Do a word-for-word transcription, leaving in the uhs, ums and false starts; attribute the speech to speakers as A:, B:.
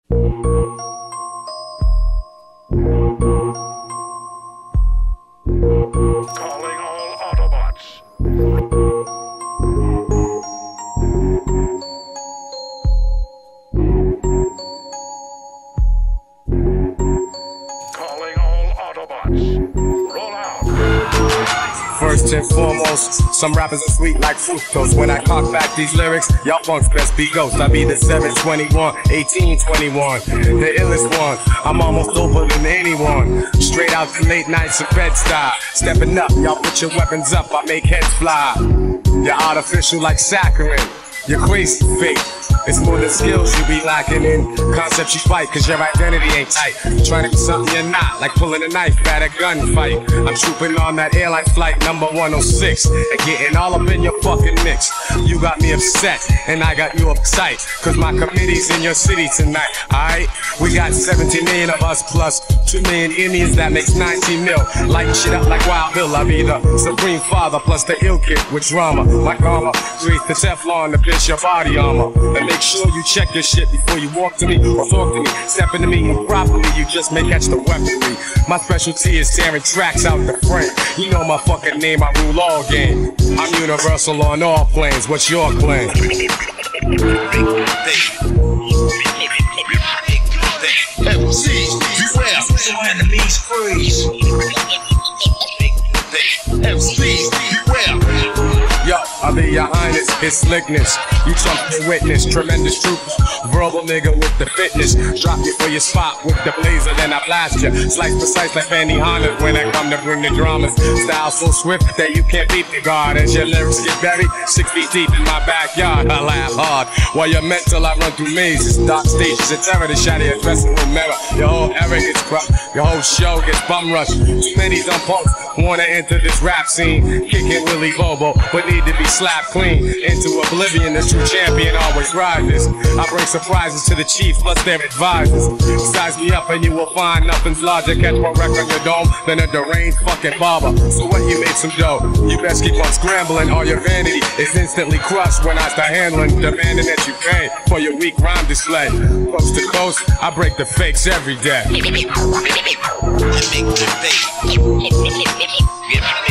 A: Calling all Autobots. Calling all Autobots. Roll out.
B: First and foremost, some rappers are sweet like fructose. When I cock back these lyrics, y'all punks best be ghost. I be the seven twenty-one, eighteen twenty-one, the illest one. I'm almost doper than anyone. Straight out the late nights of bed style. Stepping up, y'all put your weapons up, I make heads fly. You're artificial like saccharin. You're crazy fake. It's more than skills you be lacking in. Concepts you fight, cause your identity ain't tight. Trying to be something you're not, like pulling a knife at a gunfight. I'm trooping on that airline flight number one oh six and getting all up in your fucking mix. You got me upset, and I got you uptight, cause my committee's in your city tonight, alright? We got seventeen million of us plus two million Indians, that makes nineteen mil. Light shit up like Wild Bill, I be the Supreme Father plus the ill kid with drama. Like armor, create the Teflon to pierce your body armor. And make sure you check your shit before you walk to me or talk to me. Step into me improperly, you just may catch the weaponry. My specialty is tearing tracks out the frame. You know my fucking name, I rule all game. I'm universal on all planes, what's your claim?
C: M Cs, beware, your enemies freeze. M Cs, beware.
B: Yo, I be your highness, it's slickness. You trump your witness, tremendous troopers. Verbal nigga with the fitness. Drop you for your spot with the blazer, then I blast you. Slice precise like Fanny Honda when I come to bring the dramas. Style so swift that you can't beat the guard. As your lyrics get buried six feet deep in my backyard, I laugh hard. While you're mental, I run through mazes, dark stages of terror to shatter your dressing room mirror. Your whole era gets corrupt, your whole show gets bum rushed. Too many dumb punks wanna enter this rap scene, kicking Willy Bobo, but need to be slapped clean into oblivion. The true champion always rises. I bring surprises to the chief plus their advisors. Size me up and you will find nothing's larger. Catch more wreck on your dome than a deranged fucking barber. So when you make some dough, you best keep on scrambling. All your vanity is instantly crushed when I start handling, demanding that you pay for your weak rhyme display. Coast to coast, I break the fakes every day.
C: You make the fake.